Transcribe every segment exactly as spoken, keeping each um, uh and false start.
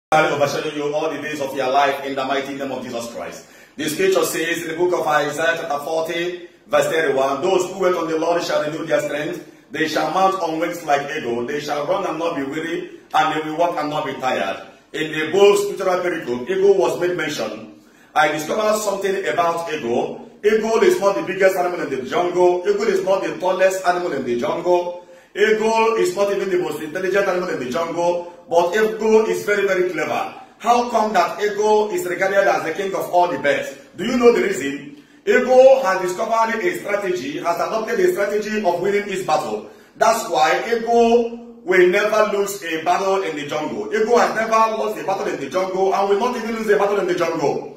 I overshadow you all the days of your life in the mighty name of Jesus Christ. The scripture says in the book of Isaiah chapter forty, verse thirty-one, those who wait on the Lord shall renew their strength. They shall mount on wings like eagle. They shall run and not be weary, and they will walk and not be tired. In the bold scriptural pericope, eagle was made mention. I discovered something about eagle. Eagle is not the biggest animal in the jungle. Eagle is not the tallest animal in the jungle. Eagle is not even the most intelligent animal in the jungle. But eagle is very, very clever. How come that eagle is regarded as the king of all the birds? Do you know the reason? Eagle has discovered a strategy, has adopted a strategy of winning its battle. That's why eagle will never lose a battle in the jungle. Eagle has never lost a battle in the jungle and will not even lose a battle in the jungle.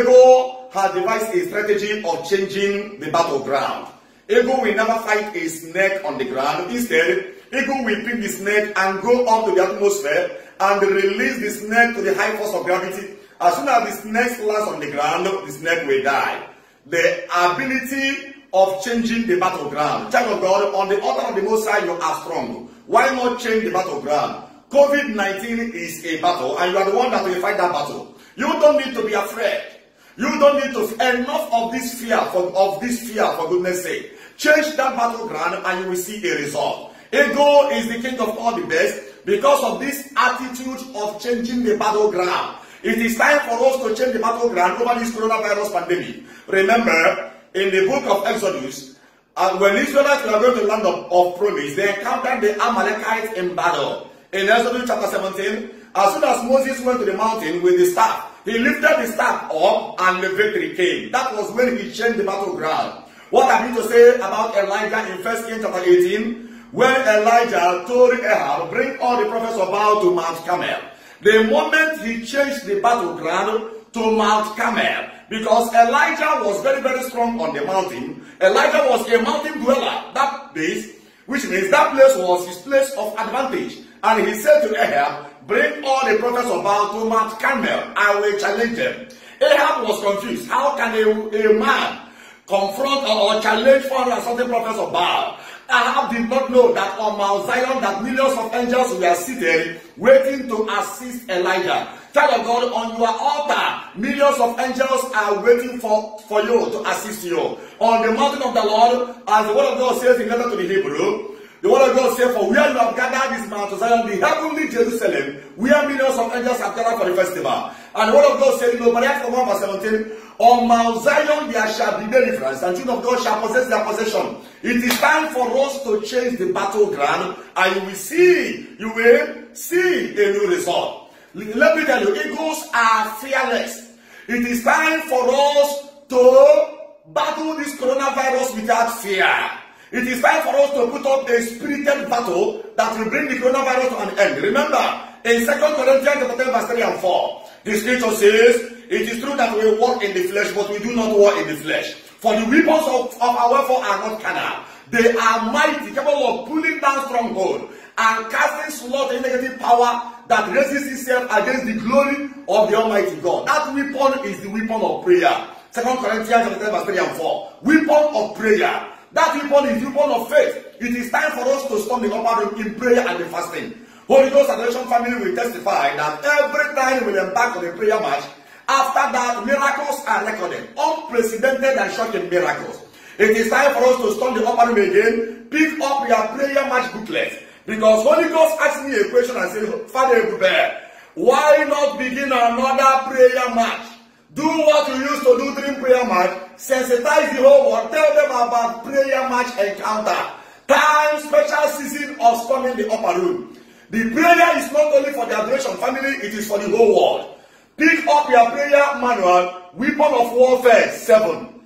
Eagle has devised a strategy of changing the battleground. Eagle will never fight a snake on the ground. Instead, eagle will pick the snake and go up to the atmosphere and release the snake to the high force of gravity. As soon as the snake lands on the ground, the snake will die. The ability of changing the battleground. Child of God, on the altar of the Most High, you are strong. Why not change the battleground? COVID nineteen is a battle, and you are the one that will fight that battle. You don't need to be afraid. You don't need to enough of this fear for of this fear for goodness sake. Change that battleground, and you will see a result. Ego is the king of all the best because of this attitude of changing the battleground. It is time for us to change the battleground over this coronavirus pandemic. Remember, in the book of Exodus, uh, when Israelites were going to the land of, of promise, they encountered the Amalekites in battle. In Exodus chapter seventeen, as soon as Moses went to the mountain with the staff, he lifted the staff up and the victory came. That was when he changed the battleground. What have you to say about Elijah in First Kings chapter eighteen? When Elijah told Ahab, bring all the prophets of Baal to Mount Carmel. The moment he changed the battleground to Mount Carmel, because Elijah was very, very strong on the mountain. Elijah was a mountain dweller, that place, which means that place was his place of advantage. And he said to Ahab, bring all the prophets of Baal to Mount Carmel, I will challenge them. Ahab was confused. How can a, a man confront or challenge four hundred something prophets of Baal? Ahab did not know that on Mount Zion that millions of angels were seated waiting to assist Elijah. Child of God, on your altar, millions of angels are waiting for, for you to assist you. On the mountain of the Lord, as the word of God says in letter to the Hebrew, the word of God says, for where you have gathered is Mount Zion, the heavenly Jerusalem, where millions of angels have gathered for the festival. And the word of God said in Obadiah one verse seventeen, on Mount Zion there shall be deliverance, and children of God shall possess their possession. It is time for us to change the battleground, and you will see, you will see a new result. Let me tell you, eagles are fearless. It is time for us to battle this coronavirus without fear. It is time for us to put up a spirited battle that will bring the coronavirus to an end. Remember, in Second Corinthians ten, verse three and four, the scripture says, it is true that we walk in the flesh, but we do not war in the flesh. For the weapons of, of our warfare are not carnal. They are mighty, capable of pulling down strongholds and casting slaughter in negative power that raises itself against the glory of the Almighty God. That weapon is the weapon of prayer. Second Corinthians ten, verse three and four. Weapon of prayer. That weapon is the weapon of faith. It is time for us to storm the upper room in prayer and in fasting. Holy Ghost Adoration family will testify that every time we embark on a prayer march, after that, miracles are recorded. Unprecedented and shocking miracles. It is time for us to storm the upper room again. Pick up your prayer match booklet. Because Holy Ghost asked me a question and said, Father Ebube, why not begin another prayer match? Do what you used to do during prayer match. Sensitize the whole world. Tell them about prayer match encounter. Time, special season of storming the upper room. The prayer is not only for the adoration family, it is for the whole world. Pick up your prayer manual, Weapon of Warfare seven.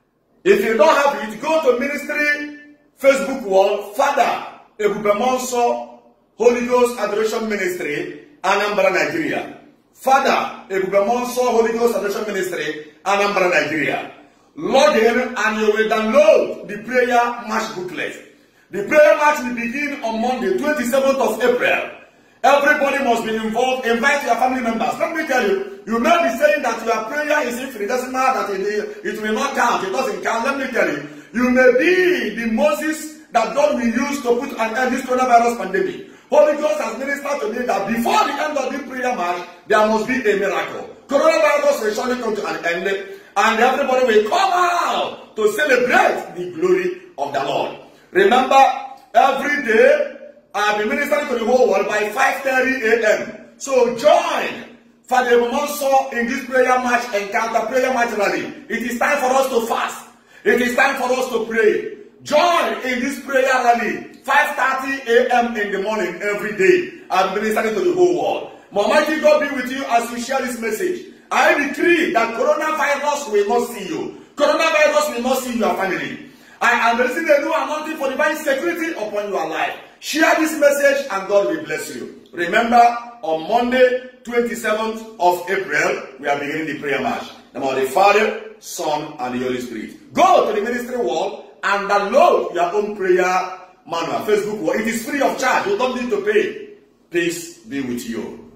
If you don't have it, go to ministry Facebook wall, Father Ebube Monso, Holy Ghost Adoration Ministry, Anambra, Nigeria. Father Ebube Monso, Holy Ghost Adoration Ministry, Anambra, Nigeria. Log in and you will download the prayer match booklet. The prayer match will begin on Monday, twenty-seventh of April. Everybody must be involved. Invite your family members. Let me tell you, you may be saying that your prayer is infinitesimal, that it, it will not count. It doesn't count. Let me tell you, you may be the Moses that God will use to put an end to this coronavirus pandemic. Holy Ghost has ministered to me that before the end of this prayer march, there must be a miracle. Coronavirus will surely come to an end, and everybody will come out to celebrate the glory of the Lord. Remember, every day I'll be ministering to the whole world by five thirty a m So join Father Monso in this prayer march encounter, prayer march rally. It is time for us to fast. It is time for us to pray. Join in this prayer rally, five thirty a m in the morning every day. I'll be ministering to the whole world. May Almighty God be with you as you share this message. I decree that coronavirus will not see you. Coronavirus will not see your family. I am releasing a new anointing for divine security upon your life. Share this message and God will bless you. Remember, on Monday, twenty-seventh of April, we are beginning the prayer march. The name of the Father, Son, and the Holy Spirit. Go to the ministry wall and download your own prayer manual, Facebook wall. It is free of charge. You don't need to pay. Peace be with you.